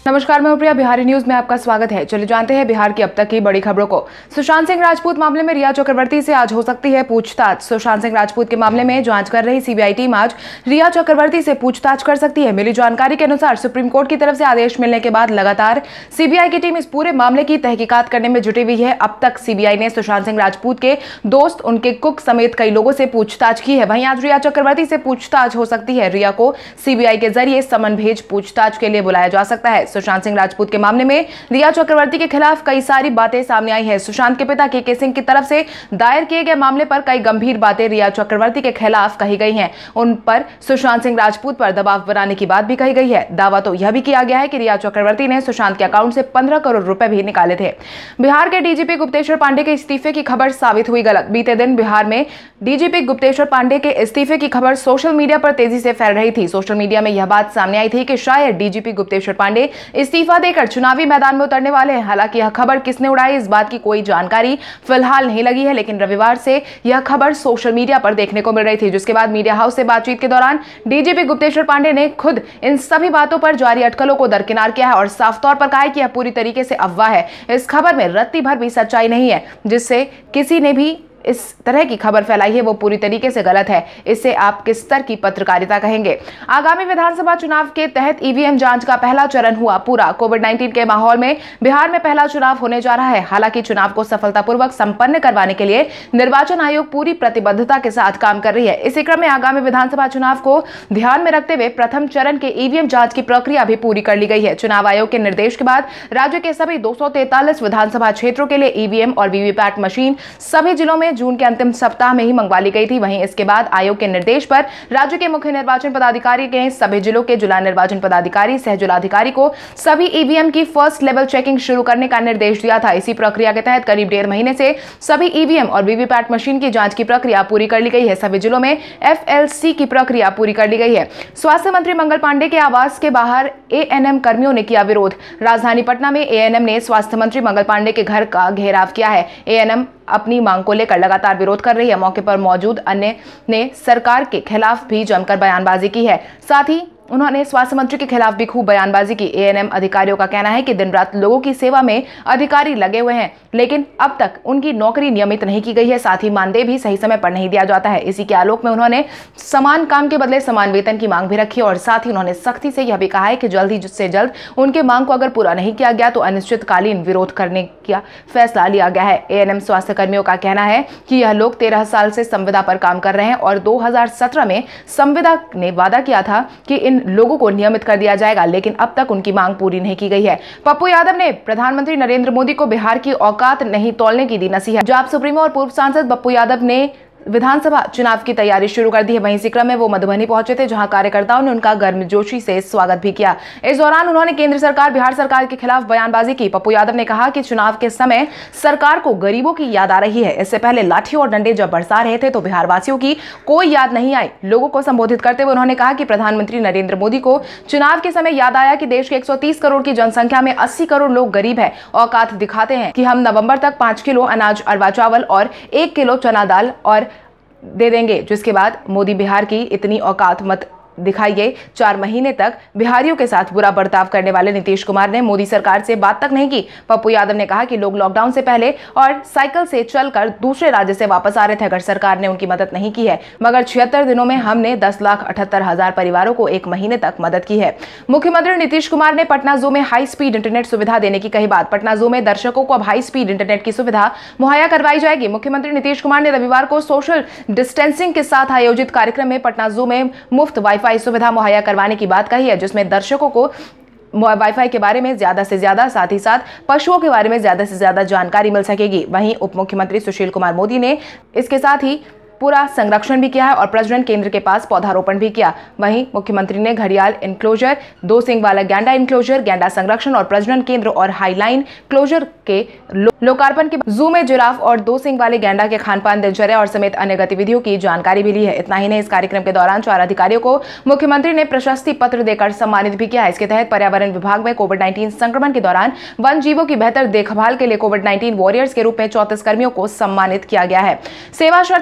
नमस्कार, मैं प्रिया। बिहारी न्यूज में आपका स्वागत है। चलिए जानते हैं बिहार की अब तक की बड़ी खबरों को। सुशांत सिंह राजपूत मामले में रिया चक्रवर्ती से आज हो सकती है पूछताछ। सुशांत सिंह राजपूत के मामले में जांच कर रही सीबीआई टीम आज रिया चक्रवर्ती से पूछताछ कर सकती है। मिली जानकारी के अनुसार सुप्रीम कोर्ट की तरफ से आदेश मिलने के बाद लगातार सीबीआई की टीम इस पूरे मामले की तहकीकात करने में जुटी हुई है। अब तक सीबीआई ने सुशांत सिंह राजपूत के दोस्त, उनके कुक समेत कई लोगों से पूछताछ की है। वहीं आज रिया चक्रवर्ती से पूछताछ हो सकती है। रिया को सीबीआई के जरिए समन भेज पूछताछ के लिए बुलाया जा सकता है। सुशांत सिंह राजपूत के मामले में रिया चक्रवर्ती के खिलाफ कई सारी बातें सामने आई है। सुशांत के पिता के सिंह की तरफ से दायर किए गए मामले पर कई गंभीर बातें रिया चक्रवर्ती के खिलाफ कही गई हैं। उन पर सुशांत सिंह राजपूत पर दबाव बनाने की बात भी कही गई है। दावा तो यह भी किया गया है कि रिया चक्रवर्ती ने सुशांत के अकाउंट से 15 करोड़ रुपए भी निकाले थे। बिहार के डीजीपी गुप्तेश्वर पांडे के इस्तीफे की खबर साबित हुई गलत। बीते दिन बिहार में डीजीपी गुप्तेश्वर पांडे के इस्तीफे की खबर सोशल मीडिया पर तेजी से फैल रही थी। सोशल मीडिया में यह बात सामने आई थी कि शायद डीजीपी गुप्तेश्वर पांडे इस्तीफा देकर चुनावी मैदान में उतरने वाले हैं। हालांकि यह खबर किसने उड़ाई, इस बात की कोई जानकारी फिलहाल नहीं लगी है, लेकिन रविवार से यह खबर सोशल मीडिया पर देखने को मिल रही थी, जिसके बाद मीडिया हाउस से बातचीत के दौरान डीजीपी गुप्तेश्वर पांडे ने खुद इन सभी बातों पर जारी अटकलों को दरकिनार किया है और साफ तौर पर कहा है कि यह पूरी तरीके से अफवाह है। इस खबर में रत्ती भर भी सच्चाई नहीं है। जिससे किसी ने भी इस तरह की खबर फैलाई है वो पूरी तरीके से गलत है। इससे आप किस स्तर की पत्रकारिता कहेंगे। आगामी विधानसभा चुनाव के तहत ईवीएम जांच का पहला चरण हुआ पूरा। कोविड-19 के माहौल में बिहार में पहला चुनाव होने जा रहा है। हालांकि चुनाव को सफलतापूर्वक संपन्न करवाने के लिए निर्वाचन आयोग पूरी प्रतिबद्धता के साथ काम कर रही है। इसी क्रम में आगामी विधानसभा चुनाव को ध्यान में रखते हुए प्रथम चरण के ईवीएम जांच की प्रक्रिया भी पूरी कर ली गई है। चुनाव आयोग के निर्देश के बाद राज्य के सभी 243 विधानसभा क्षेत्रों के लिए ईवीएम और वीवीपैट मशीन सभी जिलों में जून के अंतिम सप्ताह में ही मंगवा ली गई थी। वहीं इसके बाद आयोग के निर्देश पर राज्य के मुख्य निर्वाचन पदाधिकारी ने सभी जिलों के जिला निर्वाचन पदाधिकारी, सह जिलाधिकारी को सभी ईवीएम की फर्स्ट लेवल चेकिंग शुरू करने का निर्देश दिया था। इसी प्रक्रिया के तहत करीब 1.5 महीने से सभी ईवीएम और वीवीपैट मशीन की जांच की प्रक्रिया पूरी कर ली गई है। सभी जिलों में एफएलसी की प्रक्रिया पूरी कर ली गई है। स्वास्थ्य मंत्री मंगल पांडे के आवास के बाहर एएनएम कर्मियों ने किया विरोध। राजधानी पटना में एएनएम ने स्वास्थ्य मंत्री मंगल पांडे के घर का घेराव किया है। एएनएम अपनी मांग को लेकर लगातार विरोध कर रही है। मौके पर मौजूद अन्य ने सरकार के खिलाफ भी जमकर बयानबाजी की है। साथ ही उन्होंने स्वास्थ्य मंत्री के खिलाफ भी खूब बयानबाजी की। एएनएम अधिकारियों का कहना है कि दिन रात लोगों की सेवा में अधिकारी लगे हुए हैं, लेकिन अब तक उनकी नौकरी नियमित नहीं की गई है। साथ ही मानदेय भी सही समय पर नहीं दिया जाता है। इसी के आलोक में उन्होंने समान काम के बदले समान वेतन की मांग भी रखी और साथ ही उन्होंने सख्ती से यह भी कहा है कि जल्द से जल्द उनके मांग को अगर पूरा नहीं किया गया तो अनिश्चितकालीन विरोध करने का फैसला लिया गया है। एएनएम स्वास्थ्य कर्मियों का कहना है कि यह लोग 13 साल से संविदा पर काम कर रहे हैं और 2017 में संविदा ने वादा किया था कि इन लोगों को नियमित कर दिया जाएगा, लेकिन अब तक उनकी मांग पूरी नहीं की गई है। पप्पू यादव ने प्रधानमंत्री नरेंद्र मोदी को बिहार की औकात नहीं तौलने की दी नसीहत। पंजाब सुप्रीमो और पूर्व सांसद पप्पू यादव ने विधानसभा चुनाव की तैयारी शुरू कर दी है। वहीं इसी क्रम में वो मधुबनी पहुंचे थे, जहां कार्यकर्ताओं ने उनका गर्मजोशी से स्वागत भी किया। इस दौरान उन्होंने केंद्र सरकार, बिहार सरकार के खिलाफ बयानबाजी की। पप्पू यादव ने कहा कि चुनाव के समय सरकार को गरीबों की याद आ रही है। इससे पहले लाठी और डंडे जब बरसा रहे थे तो बिहार वासियों की कोई याद नहीं आई। लोगों को संबोधित करते हुए उन्होंने कहा कि प्रधानमंत्री नरेंद्र मोदी को चुनाव के समय याद आया कि देश के 130 करोड़ की जनसंख्या में 80 करोड़ लोग गरीब है। औकात दिखाते हैं कि हम नवंबर तक 5 किलो अनाज, अरवा चावल और 1 किलो चना दाल और दे देंगे। जिसके बाद मोदी बिहार की इतनी औकात मत दिखाइए। 4 महीने तक बिहारियों के साथ बुरा बर्ताव करने वाले नीतीश कुमार ने मोदी सरकार से बात तक नहीं की। पप्पू यादव ने कहा कि लोग लॉकडाउन से पहले और साइकिल से चलकर दूसरे राज्य से वापस आ रहे थे, अगर सरकार ने उनकी मदद नहीं की है, मगर 76 दिनों में हमने 10,78,000 परिवारों को 1 महीने तक मदद की है। मुख्यमंत्री नीतीश कुमार ने पटना जू में हाई स्पीड इंटरनेट सुविधा देने की कही बात। पटना जू में दर्शकों को अब हाई स्पीड इंटरनेट की सुविधा मुहैया करवाई जाएगी। मुख्यमंत्री नीतीश कुमार ने रविवार को सोशल डिस्टेंसिंग के साथ आयोजित कार्यक्रम में पटना जू में मुफ्त वाईफाई सुविधा मुहैया करवाने की बात कही है, जिसमें दर्शकों को वाईफाई के बारे में ज्यादा से ज्यादा, साथ ही साथ पशुओं के बारे में ज्यादा से ज्यादा जानकारी मिल सकेगी। वहीं उप मुख्यमंत्री सुशील कुमार मोदी ने इसके साथ ही पूरा संरक्षण भी किया है और प्रजनन केंद्र के पास पौधारोपण भी किया। वहीं मुख्यमंत्री ने घड़ियाल इंक्लोजर, 2 सींग वाला गैंडा इंक्लोजर, गैंडा संरक्षण और प्रजनन केंद्र और हाईलाइन क्लोजर के लोकार्पण के जू में जिराफ और 2 सींग वाले गैंडा के खानपान, दिनचर्या और समेत अन्य गतिविधियों की जानकारी भी ली है। इतना ही नहीं, इस कार्यक्रम के दौरान 4 अधिकारियों को मुख्यमंत्री ने प्रशस्ति पत्र देकर सम्मानित भी किया है। इसके तहत पर्यावरण विभाग में कोविड-19 संक्रमण के दौरान वन जीवों की बेहतर देखभाल के लिए कोविड-19 वॉरियर्स के रूप में 34 कर्मियों को सम्मानित किया गया है। सेवा शर्त के खिलाफ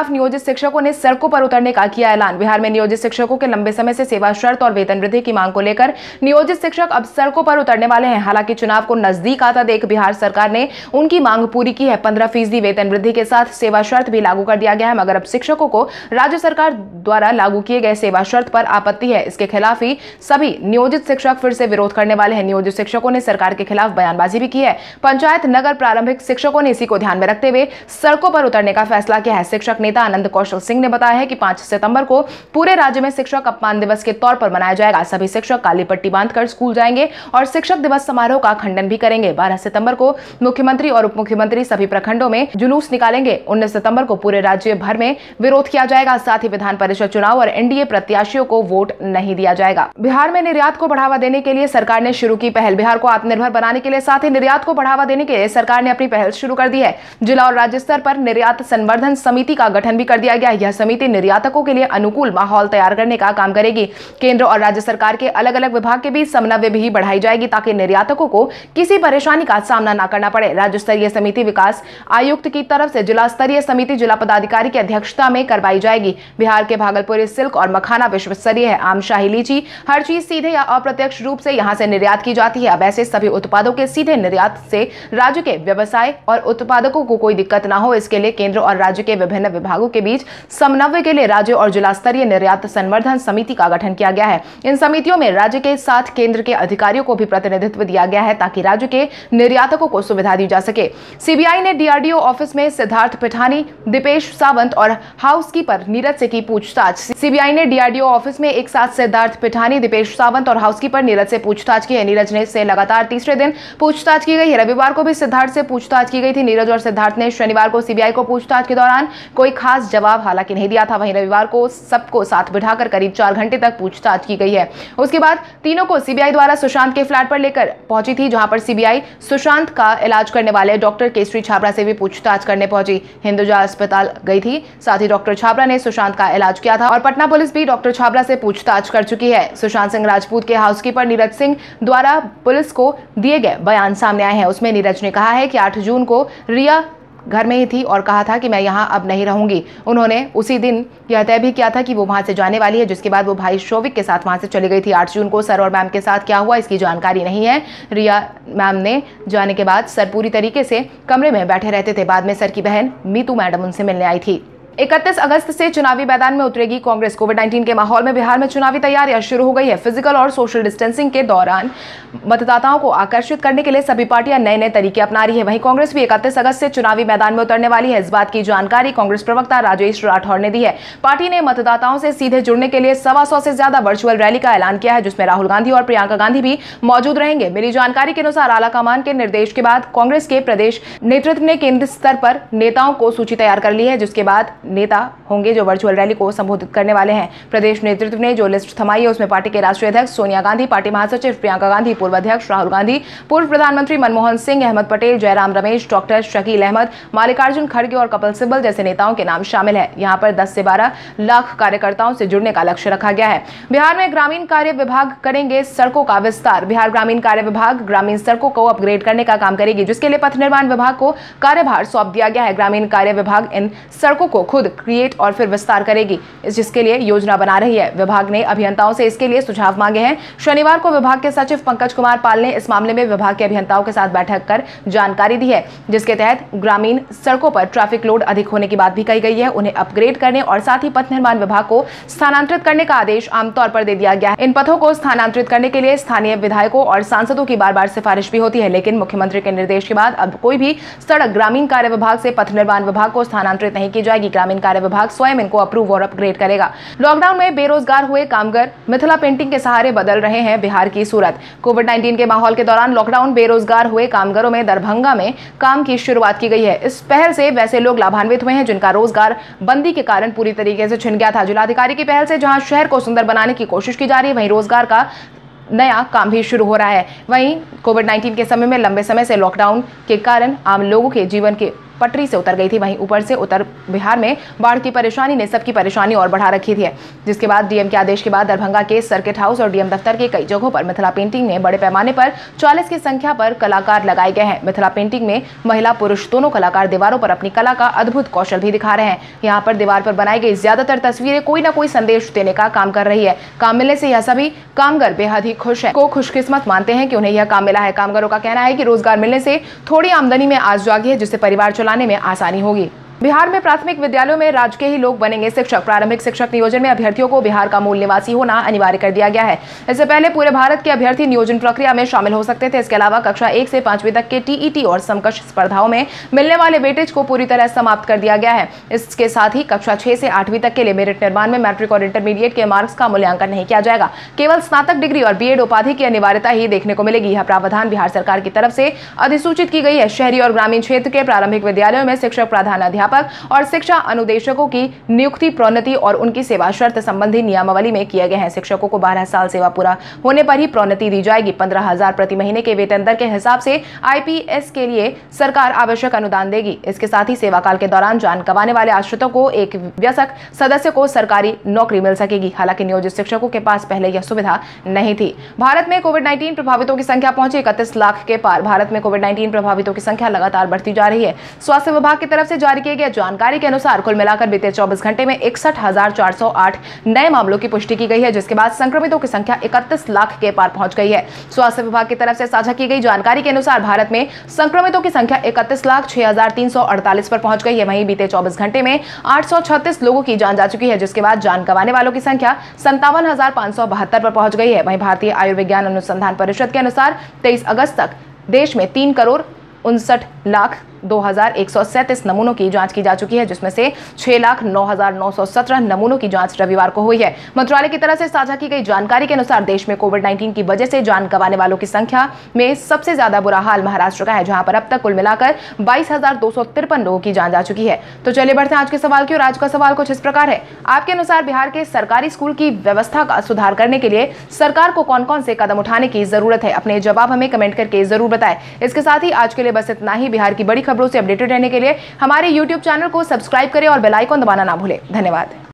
खिलाफ नियोजित शिक्षकों ने सड़कों पर उतरने का किया ऐलान। बिहार में नियोजित शिक्षकों के लंबे समय से सेवा शर्त और वेतन वृद्धि की मांग को लेकर नियोजित शिक्षक अब सड़कों पर उतरने वाले हैं। हालांकि चुनाव को नजदीक आता देख बिहार सरकार ने उनकी मांग पूरी की है। 15% वेतन वृद्धि के साथ सेवा शर्त भी लागू कर दिया गया है, मगर अब शिक्षकों को राज्य सरकार द्वारा लागू किए गए सेवा शर्त पर आपत्ति है। इसके खिलाफ ही सभी नियोजित शिक्षक फिर से विरोध करने वाले हैं। नियोजित शिक्षकों ने सरकार के खिलाफ बयानबाजी भी की है। पंचायत नगर प्रारंभिक शिक्षकों ने इसी को ध्यान में रखते हुए सड़कों पर उतरने का फैसला किया है। शिक्षक नेता आनंद कौशल सिंह ने बताया है कि 5 सितंबर को पूरे राज्य में शिक्षक अपमान दिवस के तौर पर मनाया जाएगा। सभी शिक्षक काली पट्टी बांधकर स्कूल जाएंगे और शिक्षक दिवस समारोह का खंडन भी करेंगे। 12 सितंबर को मुख्यमंत्री और उप मुख्यमंत्री सभी प्रखंडों में जुलूस निकालेंगे। 19 सितंबर को पूरे राज्य भर में विरोध किया जाएगा। साथ ही विधान परिषद चुनाव और एनडीए प्रत्याशियों को वोट नहीं दिया जाएगा। बिहार में निर्यात को बढ़ावा देने के लिए सरकार ने शुरू की पहल। बिहार को आत्मनिर्भर बनाने के लिए साथ ही निर्यात को बढ़ावा देने के लिए सरकार ने अपनी पहल शुरू कर दी है। जिला और राज्य स्तर पर निर्यात संवर्धन समिति का गठन भी कर दिया गया है। यह समिति निर्यातकों के लिए अनुकूल माहौल तैयार करने का काम करेगी। केंद्र और राज्य सरकार के अलग अलग विभाग के बीच समन्वय भी बढ़ाई जाएगी ताकि निर्यातकों को किसी परेशानी का सामना न करना पड़े। राज्य स्तरीय समिति विकास आयुक्त की तरफ से जिला स्तरीय समिति जिला पदाधिकारी की अध्यक्षता में करवाई जाएगी। बिहार के भागलपुरी सिल्क और मखाना विश्व स्तरीय है। आम, शाही लीची, हर चीज सीधे या अप्रत्यक्ष रूप से यहां से निर्यात की जाती है। अब ऐसे सभी उत्पादों के सीधे निर्यात से राज्य के व्यवसाय और उत्पादकों को कोई दिक्कत न हो, इसके लिए केंद्र और राज्य के विभिन्न विभागों के बीच समन्वय के लिए राज्य और जिला स्तरीय निर्यात संवर्धन समिति का गठन किया गया है। इन समितियों में राज्य के साथ केंद्र के अधिकारियों को भी प्रतिनिधित्व दिया गया है ताकि राज्य के निर्यातकों को सुविधा दी जा सके। सीबीआई ने डीआरडीओ ऑफिस में सिद्धार्थ पिठानी, दीपेश सावंत और हाउसकीपर नीरज से की पूछताछ। सीबीआई ने डीआरडीओ ऑफिस में एक साथ सिद्धार्थ पिठानी, दीपेश सावंत और हाउसकीपर नीरज से पूछताछ की है। नीरज ने से लगातार तीसरे दिन पूछताछ की गई है। रविवार को भी सिद्धार्थ से पूछताछ की गई थी। नीरज और सिद्धार्थ ने शनिवार को सीबीआई को पूछताछ के दौरान कोई खास जवाब हालांकि नहीं दिया था। वहीं रविवार को सबको साथ बिठाकर करीब 4 घंटे तक पूछताछ की गई है। उसके बाद तीनों को सीबीआई द्वारा सुशांत के फ्लैट पर लेकर पहुंची थी, जहां पर सीबीआई सुशांत का इलाज करने वाले डॉक्टर केसरी छाबड़ा से भी पूछताछ करने पहुंची। हिंदुजा अस्पताल गई थी। साथ ही डॉक्टर छाबड़ा ने सुशांत का इलाज किया था और पटना पुलिस भी डॉक्टर छाबड़ा से पूछताछ कर चुकी है। सुशांत सिंह राजपूत के हाउसकीपर नीरज सिंह द्वारा पुलिस को दिए गए बयान सामने आए हैं। उसमें नीरज ने कहा है कि 8 जून को रिया घर में ही थी और कहा था कि मैं यहां अब नहीं रहूंगी। उन्होंने उसी दिन यह तय भी किया था कि वो वहां से जाने वाली है, जिसके बाद वो भाई शोविक के साथ वहां से चली गई थी। 8 जून को सर और मैम के साथ क्या हुआ इसकी जानकारी नहीं है। रिया मैम ने जाने के बाद सर पूरी तरीके से कमरे में बैठे रहते थे। बाद में सर की बहन मीतू मैडम उनसे मिलने आई थी। 31 अगस्त से चुनावी मैदान में उतरेगी कांग्रेस। कोविड-19 के माहौल में बिहार में चुनावी तैयारियां शुरू हो गई है। फिजिकल और सोशल डिस्टेंसिंग के दौरान मतदाताओं को आकर्षित करने के लिए सभी पार्टियां नए नए तरीके अपना रही है। वहीं कांग्रेस भी 31 अगस्त से चुनावी मैदान में उतरने वाली है। इस बात की जानकारी कांग्रेस प्रवक्ता राजेश राठौर ने दी है। पार्टी ने मतदाताओं से सीधे जुड़ने के लिए 125 से ज्यादा वर्चुअल रैली का ऐलान किया है, जिसमें राहुल गांधी और प्रियंका गांधी भी मौजूद रहेंगे। मिली जानकारी के अनुसार आलाकमान के निर्देश के बाद कांग्रेस के प्रदेश नेतृत्व ने केंद्र स्तर पर नेताओं को सूची तैयार कर ली है, जिसके बाद नेता होंगे जो वर्चुअल रैली को संबोधित करने वाले हैं। प्रदेश नेतृत्व ने जो लिस्ट थमाई है उसमें पार्टी के राष्ट्रीय अध्यक्ष सोनिया गांधी, पार्टी महासचिव प्रियंका गांधी, पूर्व अध्यक्ष राहुल गांधी, पूर्व प्रधानमंत्री मनमोहन सिंह, अहमद पटेल, जयराम रमेश, डॉक्टर शकील अहमद, मल्लिकार्जुन खड़गे और कपिल सिब्बल जैसे नेताओं के नाम शामिल है। यहाँ पर 10 से 12 लाख कार्यकर्ताओं से जुड़ने का लक्ष्य रखा गया है। बिहार में ग्रामीण कार्य विभाग करेंगे सड़कों का विस्तार। बिहार ग्रामीण कार्य विभाग ग्रामीण सड़कों को अपग्रेड करने का काम करेगी, जिसके लिए पथ निर्माण विभाग को कार्यभार सौंप दिया गया है। ग्रामीण कार्य विभाग इन सड़कों को खुद क्रिएट और फिर विस्तार करेगी, जिसके लिए योजना बना रही है। विभाग ने अभियंताओं से इसके लिए सुझाव मांगे हैं। शनिवार को विभाग के सचिव पंकज कुमार पाल ने इस मामले में विभाग के अभियंताओं के साथ बैठक कर जानकारी दी है, जिसके तहत ग्रामीण सड़कों पर ट्रैफिक लोड अधिक होने की बात भी कही गई है। उन्हें अपग्रेड करने और साथ ही पथ निर्माण विभाग को स्थानांतरित करने का आदेश आमतौर पर दे दिया गया है। इन पथों को स्थानांतरित करने के लिए स्थानीय विधायकों और सांसदों की बार बार सिफारिश भी होती है, लेकिन मुख्यमंत्री के निर्देश के बाद अब कोई भी सड़क ग्रामीण कार्य विभाग से पथ निर्माण विभाग को स्थानांतरित नहीं की जाएगी। ग्रामीण कार्य विभाग स्वयं इनको अप्रूव और अपग्रेड करेगा। लॉकडाउन में बेरोजगार हुए कामगार मिथिला पेंटिंग के सहारे बदल रहे हैं बिहार की सूरत। कोविड-19 के माहौल के दौरान लॉकडाउन बेरोजगार हुए कामगारों में दरभंगा में काम की शुरुआत की गई है। इस पहल से वैसे लोग लाभान्वित हुए हैं जिनका रोजगार बंदी के कारण पूरी तरीके से छिन गया था। जिलाधिकारी की पहल से जहां शहर को सुंदर बनाने की कोशिश की जा रही है, वहीं रोजगार का नया काम भी शुरू हो रहा है। वहीं कोविड-19 के समय में लंबे समय से लॉकडाउन के कारण आम लोगों के जीवन के पटरी से उतर गई थी। वहीं ऊपर से उत्तर बिहार में बाढ़ की परेशानी ने सबकी परेशानी और बढ़ा रखी थी, जिसके बाद डीएम के आदेश के बाद दरभंगा के सर्किट हाउस और डीएम दफ्तर के कई जगहों पर मिथिला पेंटिंग में बड़े पैमाने पर 40 की संख्या पर कलाकार लगाए गए हैं। मिथिला पेंटिंग में महिला पुरुष दोनों कलाकार दीवारों पर अपनी कला का अद्भुत कौशल भी दिखा रहे हैं। यहाँ पर दीवार पर बनाई गई ज्यादातर तस्वीरें कोई न कोई संदेश देने का काम कर रही है। काम मिलने से यह सभी कामगार बेहद ही खुश हैं, को खुशकिस्मत मानते हैं कि उन्हें यह काम मिला है। कामगारों का कहना है कि रोजगार मिलने से थोड़ी आमदनी में आस जागी है, जिससे परिवार चलाने में आसानी होगी। बिहार में प्राथमिक विद्यालयों में राज्य के ही लोग बनेंगे शिक्षक। प्रारंभिक शिक्षक नियोजन में अभ्यर्थियों को बिहार का मूल निवासी होना अनिवार्य कर दिया गया है। इससे पहले पूरे भारत के अभ्यर्थी नियोजन प्रक्रिया में शामिल हो सकते थे। इसके अलावा कक्षा 1 से 5वीं तक के टीईटी और समकक्ष स्पर्धाओं में मिलने वाले वेटेज को पूरी तरह समाप्त कर दिया गया है। इसके साथ ही कक्षा 6 से 8वीं तक के लिए मेरिट निर्माण में मैट्रिक और इंटरमीडिएट के मार्क्स का मूल्यांकन नहीं किया जाएगा। केवल स्नातक डिग्री और बीएड उपाधि की अनिवार्यता ही देखने को मिलेगी। यह प्रावधान बिहार सरकार की तरफ से अधिसूचित की गई है। शहरी और ग्रामीण क्षेत्र के प्रारंभिक विद्यालयों में शिक्षक, प्रधानाध्यापक और शिक्षा अनुदेशकों की नियुक्ति, प्रोन्नति और उनकी सेवा शर्त संबंधी नियमावली में किए गए हैं। शिक्षकों को 12 साल सेवा पूरा होने पर ही प्रोन्नति दी जाएगी। 15,000 प्रति महीने के वेतन दर के हिसाब से आईपीएस के लिए सरकार आवश्यक अनुदान देगी। इसके साथ ही सेवा काल के दौरान जान गंवाने वाले आश्रितों को एक वयस्क सदस्य को सरकारी नौकरी मिल सकेगी। हालांकि नियोजित शिक्षकों के पास पहले यह सुविधा नहीं थी। भारत में कोविड-19 प्रभावितों की संख्या पहुंची 31 लाख के पार। भारत में कोविड-19 प्रभावितों की संख्या लगातार बढ़ती जा रही है। स्वास्थ्य विभाग की तरफ से जारी किए गए जानकारी के अनुसार कुल मिलाकर बीते 24 घंटे में 61,408 नए मामलों की पुष्टि की गई है, जिसके बाद संक्रमितों की संख्या 31 लाख के पार पहुंच गई है। स्वास्थ्य विभाग की तरफ से साझा की गई जानकारी के अनुसार भारत में संक्रमितों की संख्या 31,06,348 पर पहुंच गई है। वहीं बीते 24 घंटे में 836 लोगों की जान जा चुकी है, जिसके बाद जान गंवाने वालों की संख्या 57,572 पर पहुंच गई है। वहीं भारतीय आयुर्विज्ञान अनुसंधान परिषद के अनुसार 23 अगस्त तक देश में 3,59,02,137 नमूनों की जांच की जा चुकी है, जिसमें से 6,09,917 नमूनों की जांच रविवार को हुई है। मंत्रालय की तरफ से साझा की गई जानकारी के अनुसार देश में कोविड-19 की वजह से जान गंवाने वालों की संख्या में सबसे ज्यादा बुरा हाल महाराष्ट्र का है, जहां पर अब तक कुल मिलाकर 22,253 लोगों की जान जा चुकी है। तो चलिए बढ़ते हैं आज के सवाल की ओर। आज का सवाल कुछ इस प्रकार है। आपके अनुसार बिहार के सरकारी स्कूल की व्यवस्था का सुधार करने के लिए सरकार को कौन कौन से कदम उठाने की जरूरत है? अपने जवाब हमें कमेंट करके जरूर बताएं। इसके साथ ही आज के लिए बस इतना ही। बिहार की बड़ी खबरों से अपडेटेड रहने के लिए हमारे YouTube चैनल को सब्सक्राइब करें और बेल आइकन दबाना ना भूलें। धन्यवाद।